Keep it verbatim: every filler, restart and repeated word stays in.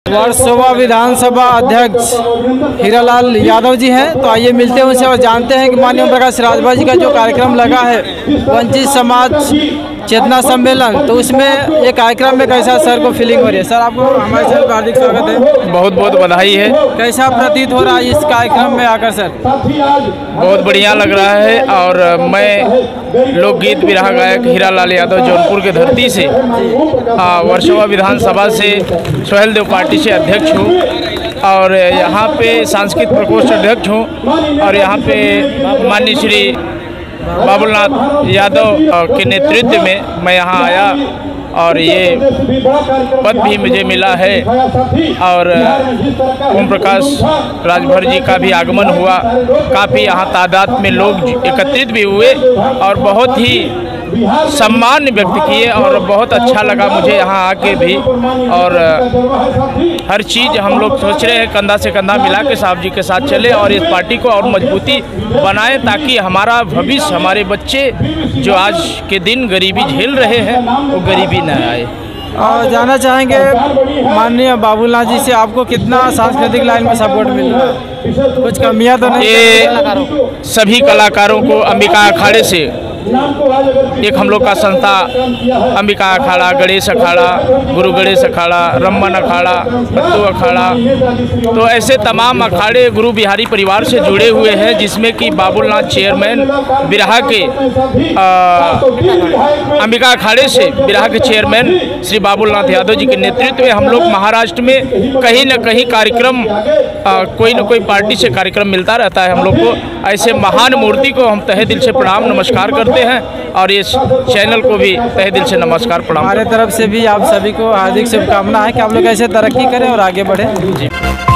वर्सोवा विधानसभा अध्यक्ष हीरालाल यादव जी हैं, तो आइए मिलते हैं उनसे और जानते हैं कि माननीय ओम प्रकाश राजभर जी का जो कार्यक्रम लगा है वंचित समाज चेतना सम्मेलन, तो उसमें ये कार्यक्रम में कैसा सर को फीलिंग हो रही है? सर आपको हमारे चैनल पर हार्दिक स्वागत है। बहुत बहुत बधाई है। कैसा प्रतीत हो रहा है इस कार्यक्रम में आकर सर? बहुत बढ़िया लग रहा है और मैं लोकगीत बिरहा गायक हीरालाल यादव जौनपुर की धरती से वर्सोवा विधानसभा से सोहेल देव पार्टी से अध्यक्ष हूँ और यहाँ पे सांस्कृतिक प्रकोष्ठ अध्यक्ष हूँ और यहाँ पे माननीय श्री बाबुलनाथ यादव के नेतृत्व में मैं यहाँ आया और ये पद भी मुझे मिला है और ओम प्रकाश राजभर जी का भी आगमन हुआ। काफ़ी यहाँ तादाद में लोग एकत्रित भी हुए और बहुत ही सम्मान व्यक्त किए और बहुत अच्छा लगा मुझे यहाँ आके भी। और हर चीज़ हम लोग सोच रहे हैं कंधा से कंधा मिला के साहब जी के साथ चले और इस पार्टी को और मजबूती बनाएं ताकि हमारा भविष्य, हमारे बच्चे जो आज के दिन गरीबी झेल रहे हैं वो गरीबी न आए। और जानना चाहेंगे माननीय बाबूलाल जी से आपको कितना सांस्कृतिक लाइन में सपोर्ट मिल रहा है? कुछ कमियां तो नहीं? ये सभी कलाकारों को अंबिका अखाड़े से एक हम लोग का संस्था अंबिका अखाड़ा, गणेश अखाड़ा, गुरु गणेश अखाड़ा, रमन अखाड़ा, पत्तू अखाड़ा, तो ऐसे तमाम अखाड़े गुरु बिहारी परिवार से जुड़े हुए हैं जिसमें कि बाबुलनाथ चेयरमैन बिरहा के अंबिका अखाड़े से बिरहा के चेयरमैन श्री बाबुलनाथ यादव जी के नेतृत्व में हम लोग महाराष्ट्र में कहीं न कहीं कार्यक्रम आ, कोई न कोई पार्टी से कार्यक्रम मिलता रहता है हम लोग को। ऐसे महान मूर्ति को हम तहे दिल से प्रणाम नमस्कार करते हैं और इस चैनल को भी तहे दिल से नमस्कार प्रणाम। हमारे तरफ से भी आप सभी को हार्दिक शुभकामना है कि आप लोग ऐसे तरक्की करें और आगे बढ़ें। जी।